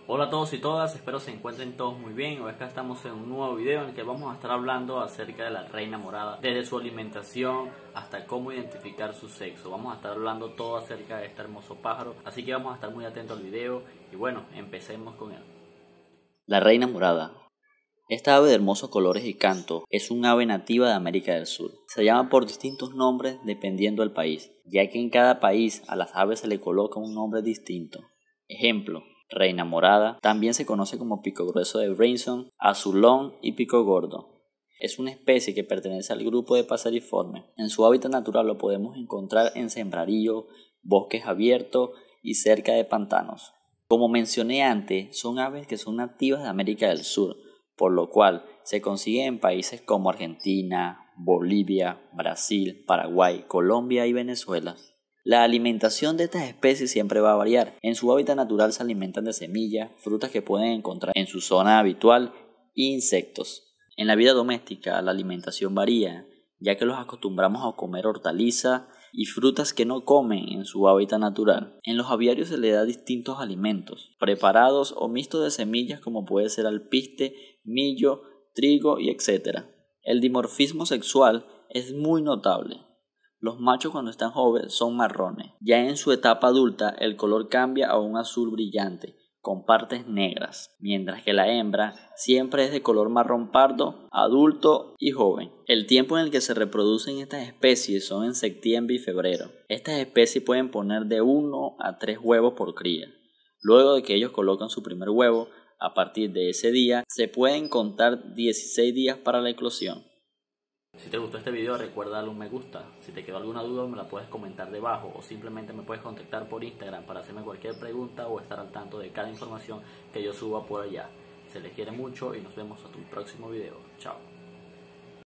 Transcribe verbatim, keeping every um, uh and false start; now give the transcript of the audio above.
Hola a todos y todas, espero se encuentren todos muy bien. Hoy acá estamos en un nuevo video en el que vamos a estar hablando acerca de la reina morada, desde su alimentación hasta cómo identificar su sexo. Vamos a estar hablando todo acerca de este hermoso pájaro, así que vamos a estar muy atentos al video y bueno, empecemos con él. La reina morada. Esta ave de hermosos colores y canto es un ave nativa de América del Sur. Se llama por distintos nombres dependiendo del país, ya que en cada país a las aves se le coloca un nombre distinto. Ejemplo: reina morada, también se conoce como pico grueso de Bryson, azulón y pico gordo. Es una especie que pertenece al grupo de Passeriformes. En su hábitat natural lo podemos encontrar en sembradíos, bosques abiertos y cerca de pantanos. Como mencioné antes, son aves que son nativas de América del Sur, por lo cual se consiguen en países como Argentina, Bolivia, Brasil, Paraguay, Colombia y Venezuela. La alimentación de estas especies siempre va a variar. En su hábitat natural se alimentan de semillas, frutas que pueden encontrar en su zona habitual e insectos. En la vida doméstica la alimentación varía, ya que los acostumbramos a comer hortalizas y frutas que no comen en su hábitat natural. En los aviarios se le da distintos alimentos, preparados o mixtos de semillas como puede ser alpiste, millo, trigo y etcétera. El dimorfismo sexual es muy notable. Los machos cuando están jóvenes son marrones. Ya en su etapa adulta el color cambia a un azul brillante, con partes negras, mientras que la hembra siempre es de color marrón pardo, adulto y joven. El tiempo en el que se reproducen estas especies son en septiembre y febrero. Estas especies pueden poner de uno a tres huevos por cría. Luego de que ellos colocan su primer huevo, a partir de ese día se pueden contar dieciséis días para la eclosión. Si te gustó este video recuerda darle un me gusta. Si te quedó alguna duda me la puedes comentar debajo o simplemente me puedes contactar por Instagram para hacerme cualquier pregunta o estar al tanto de cada información que yo suba por allá. Se les quiere mucho y nos vemos hasta un próximo video. Chao.